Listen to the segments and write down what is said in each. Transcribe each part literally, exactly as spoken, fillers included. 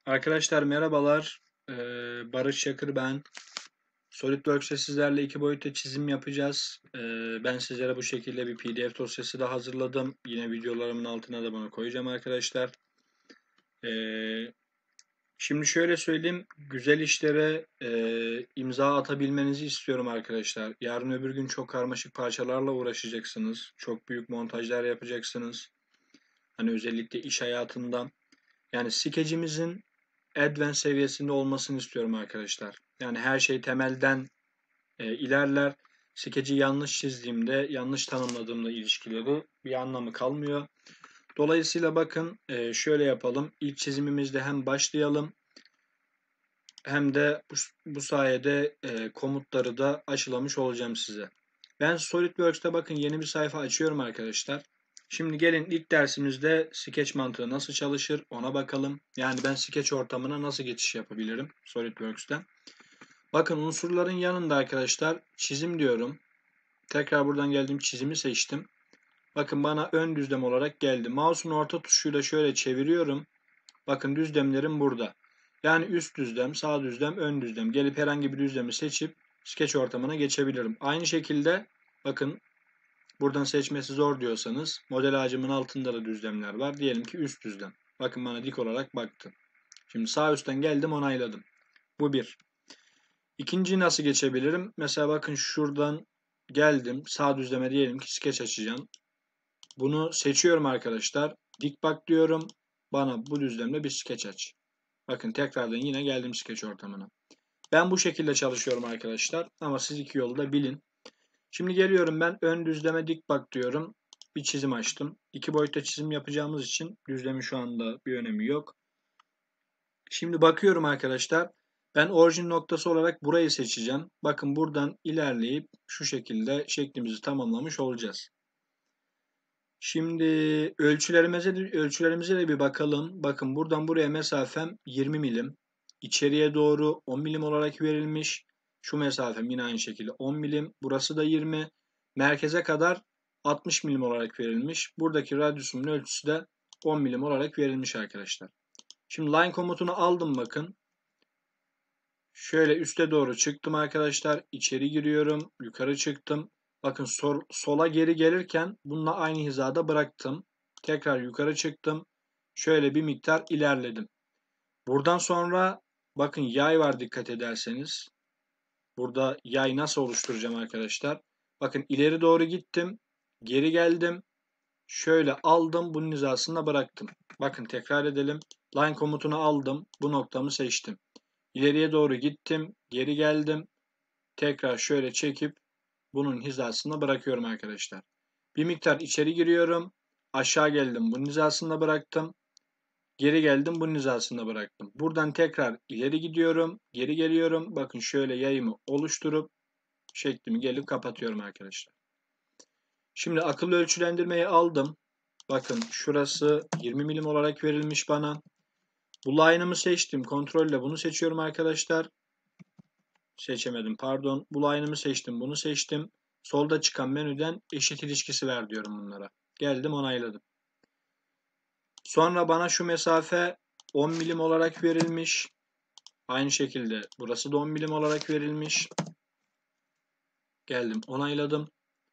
Arkadaşlar merhabalar. Ee, Barış Çakır ben. SolidWorks'te sizlerle iki boyutlu çizim yapacağız. Ee, ben sizlere bu şekilde bir P D F dosyası da hazırladım. Yine videolarımın altına da bunu koyacağım arkadaşlar. Ee, şimdi şöyle söyleyeyim. Güzel işlere e, imza atabilmenizi istiyorum arkadaşlar. Yarın öbür gün çok karmaşık parçalarla uğraşacaksınız. Çok büyük montajlar yapacaksınız. Hani özellikle iş hayatında. Yani skecimizin Advanced seviyesinde olmasını istiyorum arkadaşlar. Yani her şey temelden e, ilerler. Skeci yanlış çizdiğimde, yanlış tanımladığımda ilişkileri bir anlamı kalmıyor. Dolayısıyla bakın e, şöyle yapalım. İlk çizimimizde hem başlayalım hem de bu, bu sayede e, komutları da aşılamış olacağım size. Ben SolidWorks'te bakın yeni bir sayfa açıyorum arkadaşlar. Şimdi gelin ilk dersimizde Sketch mantığı nasıl çalışır ona bakalım. Yani ben Sketch ortamına nasıl geçiş yapabilirim SolidWorks'ten. Bakın unsurların yanında arkadaşlar çizim diyorum. Tekrar buradan geldim çizimi seçtim. Bakın bana ön düzlem olarak geldi. Mouse'un orta tuşuyla şöyle çeviriyorum. Bakın düzlemlerim burada. Yani üst düzlem, sağ düzlem, ön düzlem. Gelip herhangi bir düzlemi seçip Sketch ortamına geçebilirim. Aynı şekilde bakın buradan seçmesi zor diyorsanız model ağacımın altında da düzlemler var. Diyelim ki üst düzlem. Bakın bana dik olarak baktı. Şimdi sağ üstten geldim onayladım. Bu bir. İkinciyi nasıl geçebilirim? Mesela bakın şuradan geldim. Sağ düzleme diyelim ki Sketch açacağım. Bunu seçiyorum arkadaşlar. Dik bak diyorum. Bana bu düzlemde bir Sketch aç. Bakın tekrardan yine geldim Sketch ortamına. Ben bu şekilde çalışıyorum arkadaşlar. Ama siz iki yolu da bilin. Şimdi geliyorum ben ön düzleme dik bak diyorum. Bir çizim açtım. İki boyutta çizim yapacağımız için düzlemin şu anda bir önemi yok. Şimdi bakıyorum arkadaşlar. Ben orijin noktası olarak burayı seçeceğim. Bakın buradan ilerleyip şu şekilde şeklimizi tamamlamış olacağız. Şimdi ölçülerimize de, ölçülerimize de bir bakalım. Bakın buradan buraya mesafem yirmi milim. İçeriye doğru on milim olarak verilmiş. Şu mesafem yine aynı şekilde on milim. Burası da yirmi. Merkeze kadar altmış milim olarak verilmiş. Buradaki radyusumun ölçüsü de on milim olarak verilmiş arkadaşlar. Şimdi line komutunu aldım bakın. Şöyle üste doğru çıktım arkadaşlar. İçeri giriyorum. Yukarı çıktım. Bakın sol, sola geri gelirken bununla aynı hizada bıraktım. Tekrar yukarı çıktım. Şöyle bir miktar ilerledim. Buradan sonra bakın yay var dikkat ederseniz. Burada yay nasıl oluşturacağım arkadaşlar? Bakın ileri doğru gittim. Geri geldim. Şöyle aldım. Bunun hizasında bıraktım. Bakın tekrar edelim. Line komutunu aldım. Bu noktamı seçtim. İleriye doğru gittim. Geri geldim. Tekrar şöyle çekip bunun hizasında bırakıyorum arkadaşlar. Bir miktar içeri giriyorum. Aşağı geldim. Bunun hizasında bıraktım. Geri geldim. Bunun hizasında bıraktım. Buradan tekrar ileri gidiyorum. Geri geliyorum. Bakın şöyle yayımı oluşturup şeklimi gelip kapatıyorum arkadaşlar. Şimdi akıllı ölçülendirmeyi aldım. Bakın şurası yirmi milim olarak verilmiş bana. Bu line'ımı seçtim. Kontrolle bunu seçiyorum arkadaşlar. Seçemedim pardon. Bu line'ımı seçtim. Bunu seçtim. Solda çıkan menüden eşit ilişkisi ver diyorum bunlara. Geldim onayladım. Sonra bana şu mesafe on milim olarak verilmiş. Aynı şekilde burası da on milim olarak verilmiş. Geldim onayladım.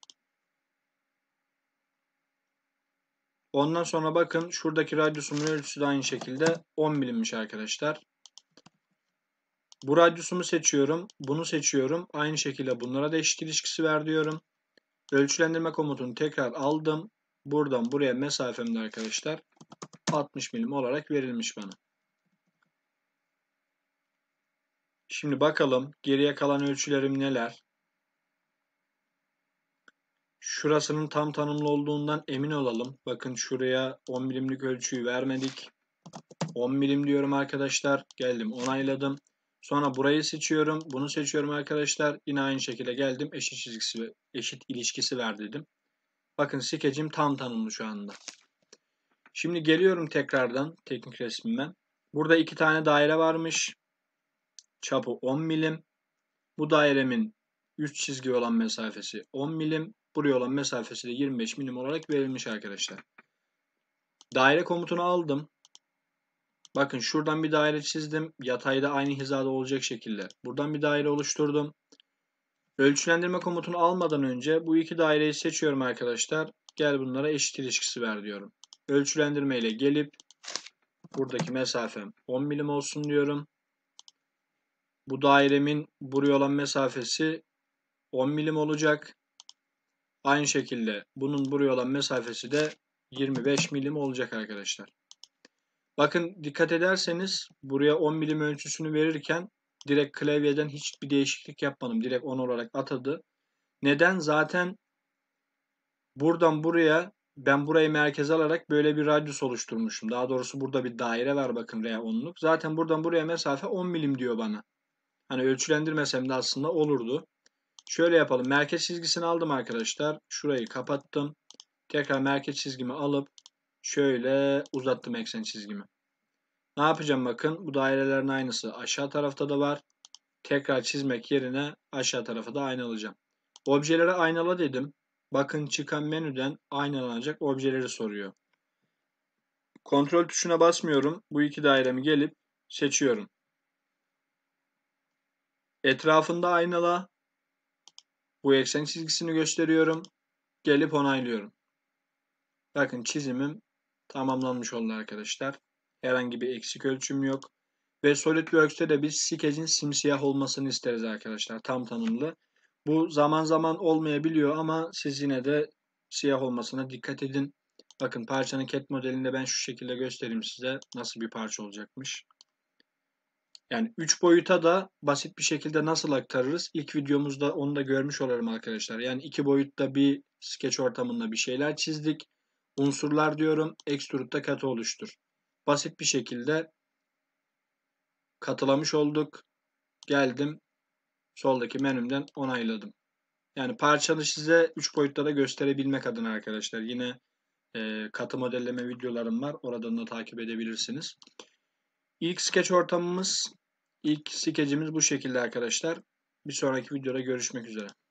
Ondan sonra bakın şuradaki radyusumun ölçüsü de aynı şekilde on milimmiş arkadaşlar. Bu radyusumu seçiyorum. Bunu seçiyorum. Aynı şekilde bunlara da eşit ilişkisi ver diyorum. Ölçülendirme komutunu tekrar aldım. Buradan buraya mesafemde arkadaşlar altmış milim olarak verilmiş bana. Şimdi bakalım geriye kalan ölçülerim neler? Şurasının tam tanımlı olduğundan emin olalım. Bakın şuraya on milimlik ölçüyü vermedik. on milim diyorum arkadaşlar. Geldim onayladım. Sonra burayı seçiyorum. Bunu seçiyorum arkadaşlar. Yine aynı şekilde geldim. Eşit çizgisi, eşit ilişkisi ver dedim. Bakın skecim tam tanımlı şu anda. Şimdi geliyorum tekrardan teknik resmime. Burada iki tane daire varmış. Çapı on milim. Bu dairemin üst çizgi olan mesafesi on milim. Buraya olan mesafesi de yirmi beş milim olarak verilmiş arkadaşlar. Daire komutunu aldım. Bakın şuradan bir daire çizdim. Yatayda aynı hizada olacak şekilde. Buradan bir daire oluşturdum. Ölçülendirme komutunu almadan önce bu iki daireyi seçiyorum arkadaşlar. Gel bunlara eşit ilişkisi ver diyorum. Ölçülendirme ile gelip buradaki mesafem on milim olsun diyorum. Bu dairemin buraya olan mesafesi on milim olacak. Aynı şekilde bunun buraya olan mesafesi de yirmi beş milim olacak arkadaşlar. Bakın dikkat ederseniz buraya on milim ölçüsünü verirken direkt klavyeden hiçbir değişiklik yapmadım. Direkt on olarak atadı. Neden? Zaten buradan buraya ben burayı merkeze alarak böyle bir radyus oluşturmuşum. Daha doğrusu burada bir daire var bakın R onluk. Zaten buradan buraya mesafe on milim diyor bana. Hani ölçülendirmesem de aslında olurdu. Şöyle yapalım. Merkez çizgisini aldım arkadaşlar. Şurayı kapattım. Tekrar merkez çizgimi alıp şöyle uzattım eksen çizgimi. Ne yapacağım bakın. Bu dairelerin aynısı aşağı tarafta da var. Tekrar çizmek yerine aşağı tarafa da aynalayacağım. Objeleri aynala dedim. Bakın çıkan menüden aynalanacak objeleri soruyor. Kontrol tuşuna basmıyorum. Bu iki dairemi gelip seçiyorum. Etrafında aynala. Bu eksen çizgisini gösteriyorum. Gelip onaylıyorum. Bakın çizimim tamamlanmış oldu arkadaşlar. Herhangi bir eksik ölçüm yok. Ve SolidWorks'te de biz skecin simsiyah olmasını isteriz arkadaşlar. Tam tanımlı. Bu zaman zaman olmayabiliyor ama siz yine de siyah olmasına dikkat edin. Bakın parçanın cat modelinde ben şu şekilde göstereyim size nasıl bir parça olacakmış. Yani üç boyuta da basit bir şekilde nasıl aktarırız? İlk videomuzda onu da görmüş olalım arkadaşlar. Yani iki boyutta bir sketch ortamında bir şeyler çizdik. Unsurlar diyorum. Extrude'da katı oluştur. Basit bir şekilde katılamış olduk. Geldim. Soldaki menümden onayladım. Yani parçanı size üç boyutta da gösterebilmek adına arkadaşlar. Yine e, katı modelleme videolarım var. Oradan da takip edebilirsiniz. İlk sketch ortamımız, ilk skecimiz bu şekilde arkadaşlar. Bir sonraki videoda görüşmek üzere.